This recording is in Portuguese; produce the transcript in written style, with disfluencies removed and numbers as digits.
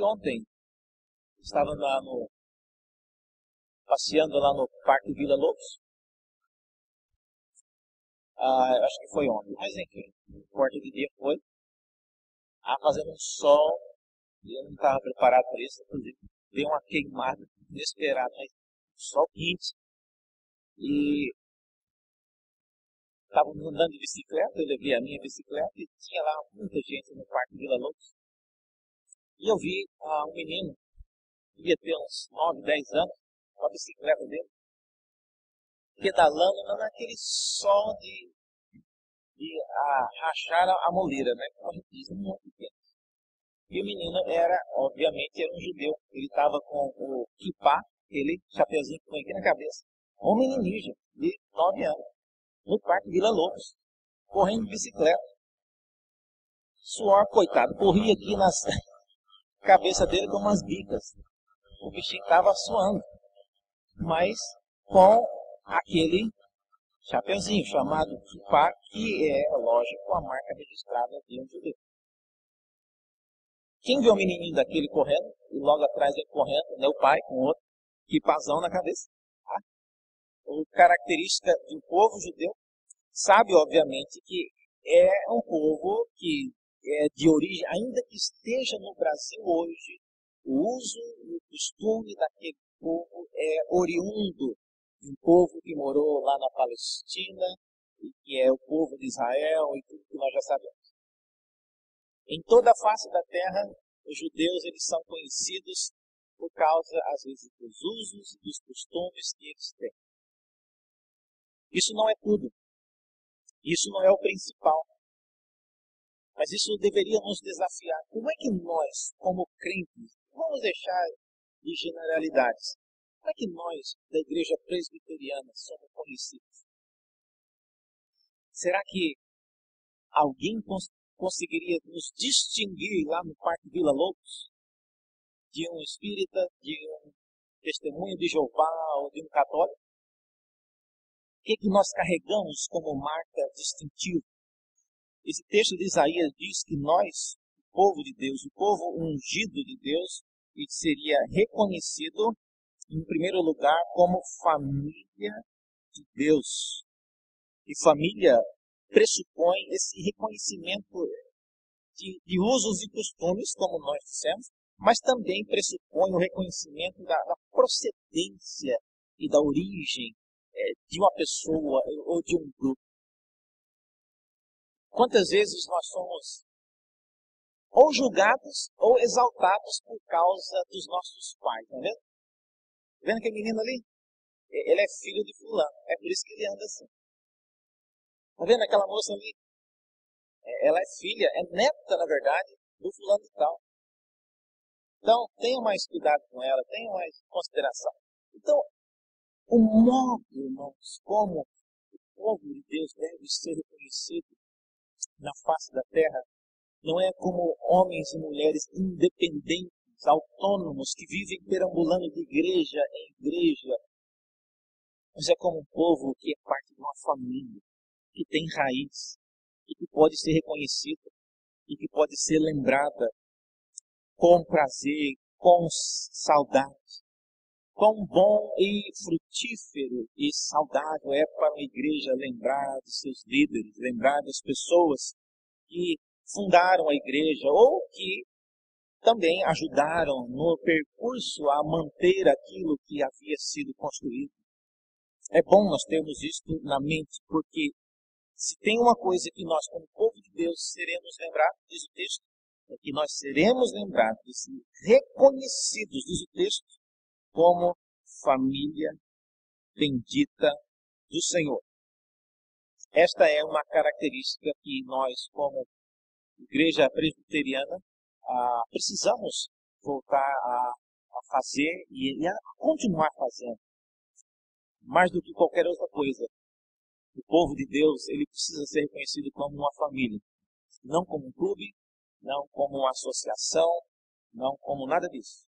ontem. Estava passeando lá no Parque Vila Lobos. Acho que foi ontem, mas enfim, quarto de dia foi. Fazendo um sol, e eu não estava preparado para isso, inclusive deu uma queimada inesperada, mas sol quente. E estava andando de bicicleta, eu levei a minha bicicleta e tinha lá muita gente no Parque Vila Lobos. E eu vi um menino, devia ter uns 9, 10 anos, com a bicicleta dele, pedalando naquele sol de rachar a moleira, né? Como a gente diz, muito pequeno. E o menino obviamente, era um judeu. Ele estava com o kippá, aquele chapeuzinho que põe aqui na cabeça. Um menininho de 9 anos, no Parque Vila Lobos, correndo de bicicleta. Suor, coitado, corria aqui na cabeça dele com umas bicas. O bichinho estava suando, mas com aquele chapeuzinho chamado kippá, que é, lógico, a marca registrada de um judeu. Quem vê o menininho daquele correndo, e logo atrás ele correndo, né, o pai com outro kippazão na cabeça, tá? A característica de um povo judeu, sabe, obviamente, que é um povo que é de origem, ainda que esteja no Brasil hoje, o uso e o costume daquele povo é oriundo de um povo que morou lá na Palestina, e que é o povo de Israel, e tudo que nós já sabemos. Em toda a face da terra, os judeus eles são conhecidos por causa, às vezes, dos usos e dos costumes que eles têm. Isso não é tudo. Isso não é o principal. Mas isso deveria nos desafiar. Como é que nós, como crentes, vamos deixar de generalidades, como é que nós, da igreja presbiteriana, somos conhecidos? Será que alguém conseguiria nos distinguir lá no Parque Vila Lobos de um espírita, de um testemunho de Jeová ou de um católico? O que nós carregamos como marca distintiva? Esse texto de Isaías diz que nós, o povo de Deus, o povo ungido de Deus, ele seria reconhecido, em primeiro lugar, como família de Deus. E família pressupõe esse reconhecimento de usos e costumes, como nós dissemos, mas também pressupõe o reconhecimento da procedência e da origem de uma pessoa ou de um grupo. Quantas vezes nós somos ou julgados ou exaltados por causa dos nossos pais, não é mesmo? Tá vendo aquele menino ali? Ele é filho de fulano, é por isso que ele anda assim. Tá vendo aquela moça ali? Ela é filha, é neta, na verdade, do fulano de tal. Então, tenha mais cuidado com ela, tenha mais consideração. Então, o modo, irmãos, como o povo de Deus deve ser reconhecido na face da terra, não é como homens e mulheres independentes, autônomos, que vivem perambulando de igreja em igreja, mas é como um povo que é parte de uma família, que tem raiz, e que pode ser reconhecida, e que pode ser lembrada com prazer, com saudade. Quão bom e frutífero e saudável é para uma igreja lembrar dos seus líderes, lembrar das pessoas que fundaram a igreja ou que também ajudaram no percurso a manter aquilo que havia sido construído. É bom nós termos isto na mente, porque se tem uma coisa que nós, como povo de Deus, seremos lembrados, diz o texto, é que nós seremos lembrados, reconhecidos, diz o texto, como família bendita do Senhor. Esta é uma característica que nós, como igreja presbiteriana, precisamos voltar a fazer e a continuar fazendo. Mais do que qualquer outra coisa, o povo de Deus ele precisa ser reconhecido como uma família. Não como um clube, não como uma associação, não como nada disso.